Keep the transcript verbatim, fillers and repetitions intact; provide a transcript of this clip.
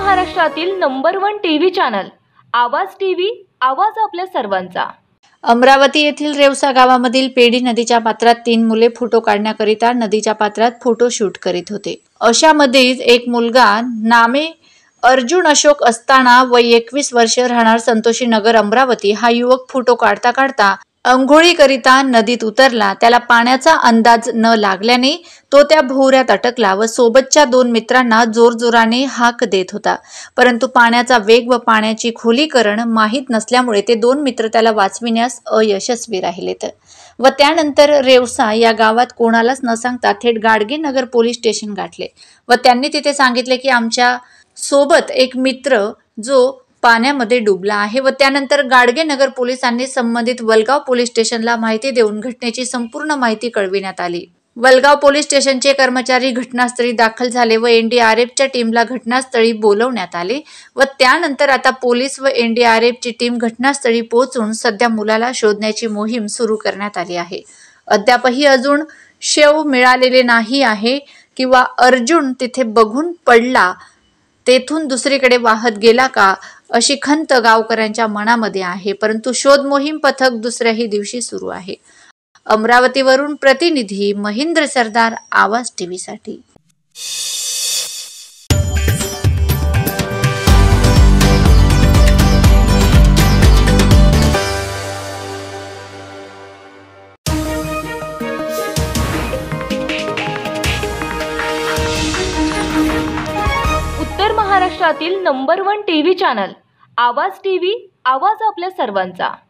महाराष्ट्रातील number one TV channel Awaaz TV, आवाज आपल्या सर्वांचा। अमरावती येथील रेवसा गावामधील पेडी नदीच्या पात्रात तीन मुले फोटो काढण्याकरिता नदीच्या पात्रात फोटो शूट करीत होते। अशामध्येच एक मुलगा नामे अर्जुन अशोक असताना वय एकवीस वर्ष, राहणार संतोषी नगर अमरावती हा युवक फोटो काढता काढता अंघोळीकरिता नदीत उतरला। त्याला पाण्याचा अंदाज न लागल्याने तो त्या भोवऱ्यात अटकला व सोबतच्या दोन मित्रांना जोरजोराने हाक देत होता, परंतु पाण्याचा वेग व पाण्याची खोलीकरण माहीत नसल्यामुळे ते दोन मित्र त्याला वाचविण्यास अयशस्वी राहिलेत व त्यानंतर रेवसा या गावात कोणालाच न सांगता थेट गाडगे नगर पोलीस स्टेशन गाठले व त्यांनी तिथे सांगितले की आमच्या सोबत एक मित्र जो पाण्यामध्ये डुबला आहे व त्यानंतर गाडगे नगर पोलिसांनी संबंधित वलगाव पोलीस स्टेशनला माहिती देऊन घटनेची संपूर्ण माहिती कळविण्यात आली। वलगाव पोलीस स्टेशनचे कर्मचारी घटनास्थळी दाखल झाले व एनडीआरएफच्या टीमला घटनास्थळी बोलवण्यात आले व त्यानंतर आता पोलीस व एनडीआरएफची टीम घटनास्थळी पोहोचून सध्या मुलाला शोधण्याची मोहीम सुरू करण्यात आली आहे। अद्यापही अजून शव मिळालेले नाही आहे किंवा अर्जुन तिथे बघून पडला तेथून दुसरीकडे वाहत गेला का अशी खंत गावकऱ्यांच्या मनामध्ये आहे, परंतु शोध मोहीम पथक दुसऱ्याही दिवशी सुरू आहे। अमरावतीवरून प्रतिनिधी महेंद्र सरदार, आवाज टीव्ही साठी। उत्तर महाराष्ट्रातील number one TV channel Awaaz TV, आवाज आपल्या सर्वांचा।